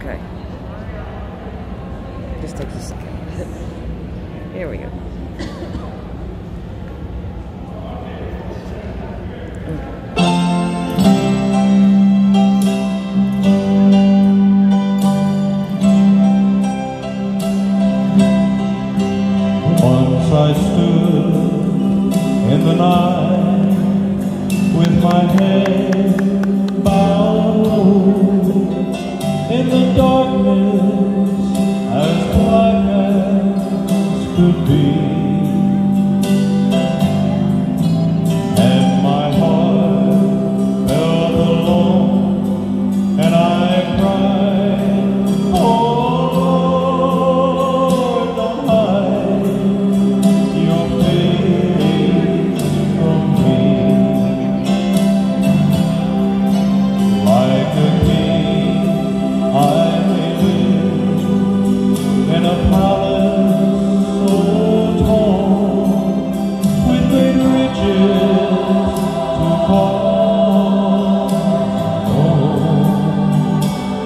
Okay. Just takes a second. Here we go. Once I stood in the night with my head bowed low in the darkness as black as could be, and my heart felt alone, and I cried, oh Lord, don't hide your face from me. Like a king I may live in a palace so tall, with great riches to call home.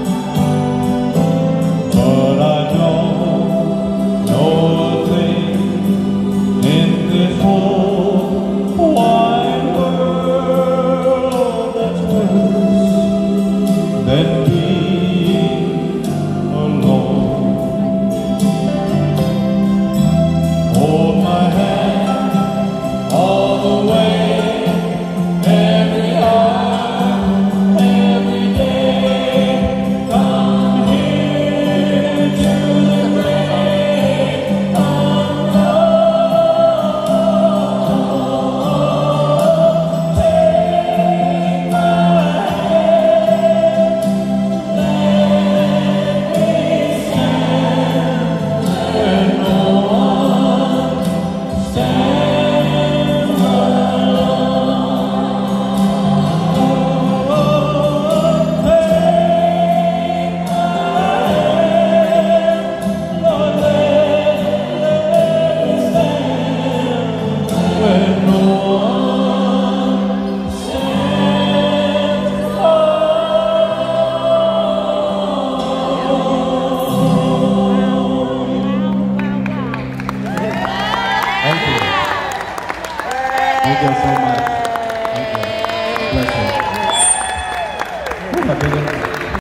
But I don't know a thing in this whole wide world that's worse than being alone. Hold my hand all the way, every hour, every day. Come here to the break of dawn. Take my hand, let me stand where no one stands alone. Take my hand, Lord, let me stand where no one stands alone. Thank you. Thank you so much.